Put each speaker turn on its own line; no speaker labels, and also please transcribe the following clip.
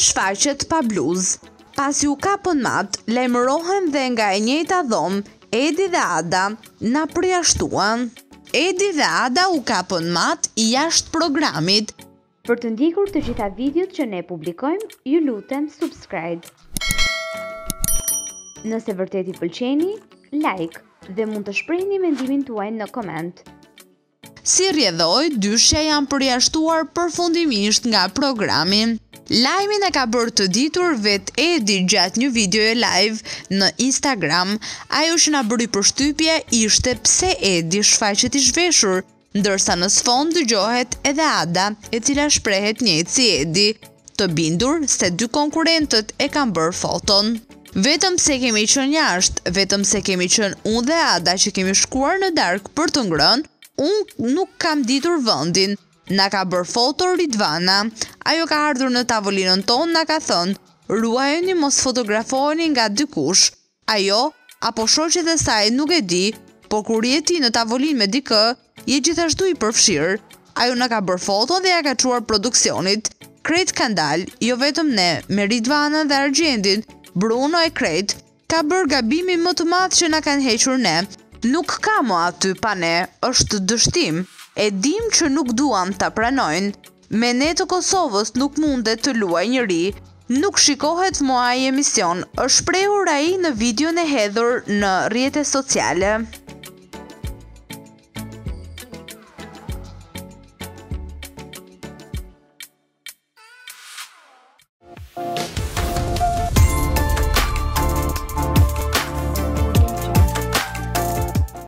shfaqet pa bluzë. Pasi u kapën mat, lajmërohen dhe nga e njëjta dhomë, Edi dhe Ada na përjashtuan. Edi dhe Ada u kapën mat jashtë programit.
Për të ndjekur të gjitha videot që ne publikojmë, ju lutem subscribe. Nëse vërtet I pëlqeni, like dhe mund të shprehni mendimin tuaj në koment.
Si rrjedhoi, dyshja janë përjashtuar përfundimisht nga programi. Lajmin e ka bërë të ditur vet Edi gjatë një videoje live në Instagram. Ajo që na bëri përshtypje ishte pse Edi shfaqet I zhveshur, ndërsa në sfond dëgjohet edhe Ada, e cila shprehet njëjtë si Edi, të bindur se dy konkurrentët e kanë bërë foton. Vetëm se kemi qenë jashtë, vetëm se kemi qenë unë dhe Ada që kemi shkuar në darkë për të ngrënë, unë nuk kam ditur vendin. Na ka bërë foto Ridvana. Ajo ka ardhur në tavolinën tonë, na ka thënë, ruajeni mos fotografoheni nga dikush. Ajo, apo shoqet e saj nuk e di, por kur je ti në tavolinë me dikë, je gjithashtu I përfshirë. Ajo na ka bërë foto dhe ja ka çuar produksionit. Krejt kanë dalë, jo vetëm ne, me Ridvanën dhe Argjendin, Bruno e krejt, ka bërë gabimin më të madh që na kanë hequr ne. Nuk ka më aty pa ne, është dështim. E dim që nuk duam ta pranojnë. Me ne të Kosovës nuk mundet të luaj njëri. Nuk shikohet më ai emision, është shprehur ai në videon e hedhur në rrjetet sociale.